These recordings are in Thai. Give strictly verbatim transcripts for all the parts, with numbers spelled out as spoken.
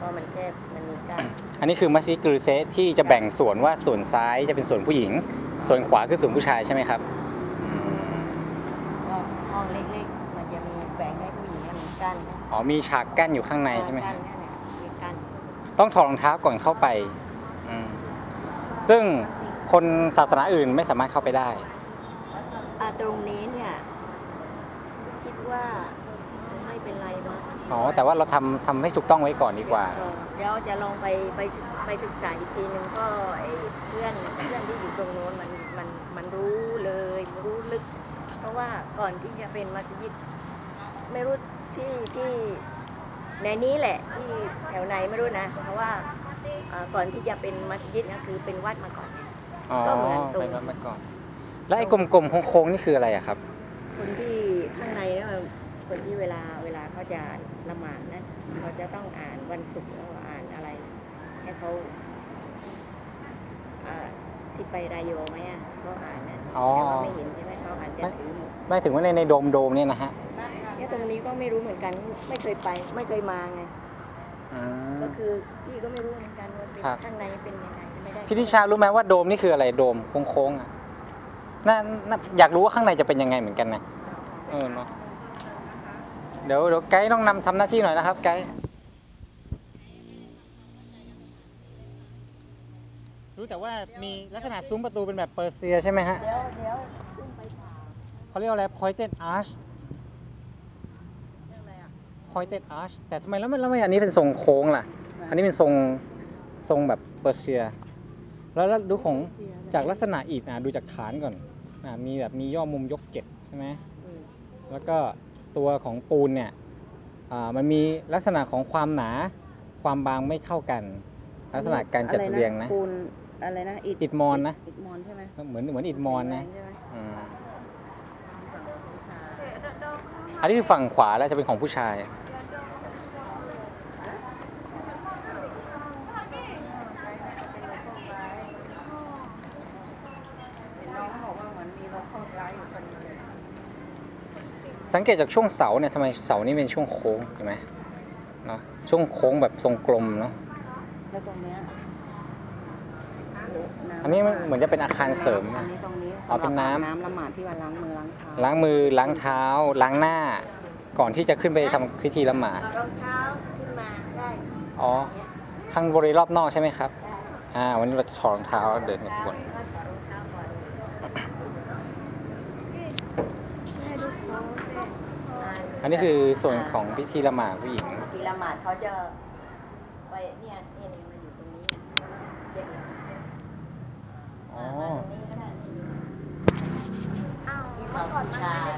ราะมันแคบมันมีกั้นอันนี้คือมัสยิดกรือเซที่จะแบ่งส่วนว่าส่วนซ้ายจะเป็นส่วนผู้หญิงส่วนขวาคือส่วนผู้ชายใช่ไหมครับก็ห้องเล็กๆมันจะมีแบ่งให้ผู้หญิงมีกั้นอ๋อมีฉากกั้นอยู่ข้างในใช่ไหมครับมีกั้นต้องถอดรองเท้าก่อนเข้าไปซึ่งคนศาสนาอื่นไม่สามารถเข้าไปได้ตรงนี้เนี่ยคิดว่าไม่เป็นไรมั้งอ๋อแต่ว่าเราทำทำให้ถูกต้องไว้ก่อนดีกว่าเดี๋ยวจะลองไปไปไปศึกษาอีกทีนึงก็ไอ้เพื่อนเพื่อนที่อยู่ตรงโน้นมันมันมันรู้เลยรู้ลึกเพราะว่าก่อนที่จะเป็นมัสยิดไม่รู้ที่ที่ในนี้แหละที่แถวไหนไม่รู้นะเพราะว่าก่อนที่จะเป็นมัสยิดนะคือเป็นวัดมาก่อนก็เหมือนตรงเป็นวัดมาก่อนแล้วไอ้กลมๆโค้งๆนี่คืออะไรอะครับคนที่ข้างในนะคนที่เวลาเวลาเขาจะละหมาดนะเขาจะต้องอ่านวันศุกร์แล้วอ่านอะไรให้เขาที่ไปรายโยไหมอ่ะเขาอ่านนะแต่ว่าไม่เห็นใช่ไหมเขาอ่านจะถือหมดไม่ถึงว่าในในโดมโดมเนี่ยนะฮะเนี่ยตรงนี้ก็ไม่รู้เหมือนกันไม่เคยไปไม่เคยมาไงก็คือพี่ก็ไม่รู้เหมือนกันว่าข้างในเป็นยังไงไม่ได้พี่ทิชารู้ไหมว่าโดมนี่คืออะไรโดมโค้งๆอ่ะน่าอยากรู้ว่าข้างในจะเป็นยังไงเหมือนกันนะเออเนาะเดี๋ยวเดี๋ยวไกด์ต้องนำทำหน้าที่หน่อยนะครับไกด์รู้แต่ว่ามีลักษณะซุ้มประตูเป็นแบบเปอร์เซียใช่ไหมฮะเดี๋ยวเดี๋ยวขึ้นไปถามเขาเรียกอะไร pointed arch pointed arch แต่ทำไมแล้วไม่แล้วไม่อันนี้เป็นทรงโค้งล่ะอันนี้เป็นทรงทรงแบบเปอร์เซียแล้วแล้วดูของจากลักษณะอิฐอ่ะดูจากฐานก่อนอ่ะมีแบบมีย่อมุมยกเก็บใช่ไหมแล้วก็ตัวของปูนเนี่ยอ่ามันมีลักษณะของความหนาความบางไม่เท่ากันลักษณะการจัดเรียงนะปูนอะไรนะอิฐมอนนะอิฐมอนใช่ไหมเหมือนเหมือนอิฐมอนนะอันนี้คือฝั่งขวาแล้วจะเป็นของผู้ชายสังเกตจากช่วงเสาเนี่ยทำไมเสานี่เป็นช่วงโค้งเห็นไหมเนาะช่วงโค้งแบบทรงกลมเนาะแล้วตรงเนี้ยอันนี้เหมือนจะเป็นอาคารเสริมอันนี้ตรงนี้อ๋อเป็นน้ำน้ำละหมาดที่ว่าล้างมือล้างเท้าล้างมือล้างเท้าล้างหน้าก่อนที่จะขึ้นไปทำพิธีละหมาดรองเท้าขึ้นมาได้อ๋อข้างบริเวณรอบนอกใช่ไหมครับอ่าวันนี้เราถอดรองเท้าเดินบนอันนี้คือส่วนของพิธีละหมาดผู้หญิงพิธีละหมาดเขาจะไปเนี่ยเนี่ยมันอยู่ตรงนี้เด็กอ๋อตรงนี้ก็ได้อ้าวนี่ฝั่งผู้ชาย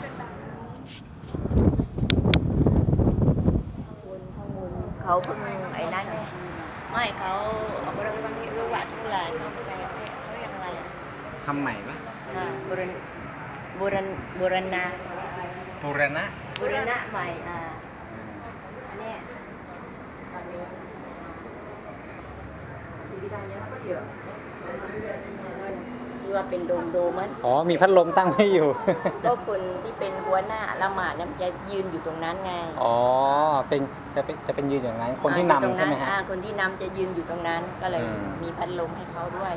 คุณข้างบนเขาเพิ่งไอ้นั่นไม่เขาเอาไปบางทีรู้ว่าช่วงลายซ่อมแซมเนี่ยเขาเรียกอะไรอ่ะทำใหม่ไหมบูรณบูรณบูรณะบูรณะบูรณะใหม่อ่าอันนี้ตอนนี้ที่บ้านเนี่ยก็เยอะที่ว่าเป็นโดมโดมันอ๋อมีพัดลมตั้งให้อยู่ก็คนที่เป็นหัวหน้าละหมาดเนี่ยจะยืนอยู่ตรงนั้นไงอ๋อเป็นจะเป็นจะเป็นยืนอย่างนั้นคนที่นำใช่ไหมฮะคนที่นำจะยืนอยู่ตรงนั้นก็เลยมีพัดลมให้เขาด้วย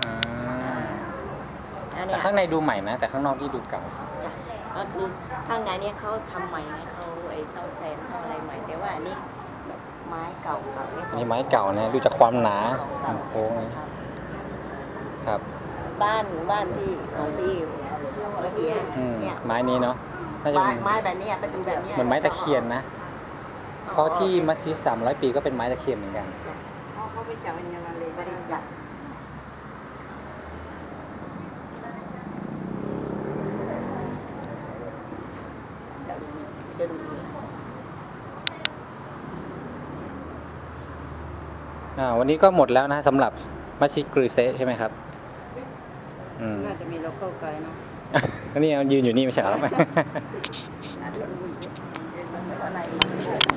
แต่ข้างในดูใหม่นะแต่ข้างนอกที่ดูเก่าก็คือข้างในเนี่ยเขาทำใหม่เขาไอ้ซ่อมแซมเขาอะไรใหม่แต่ว่าอันนี้ไม้เก่าครับอันนี้ไม้เก่านะดูจากความหนาโค้งครับบ้านบ้านที่ของพี่เมื่อกี้เนี่ยไม้นี้เนาะน่าจะเป็นไม้แบบนี้ประตูแบบนี้เหมือนไม้ตะเคียนนะเพราะที่มัสยิดสามร้อยปีก็เป็นไม้ตะเคียนเหมือนกันเขาเขาไปจับเป็นยังไงเลยไม่ได้จับวันนี้ก็หมดแล้วนะสำหรับมัสยิดกรือเซใช่ไหมครับน่าจะมีโลโก้ไกด์เนาะอันนี้ยืนอยู่นี่ไม่ใช่หรอ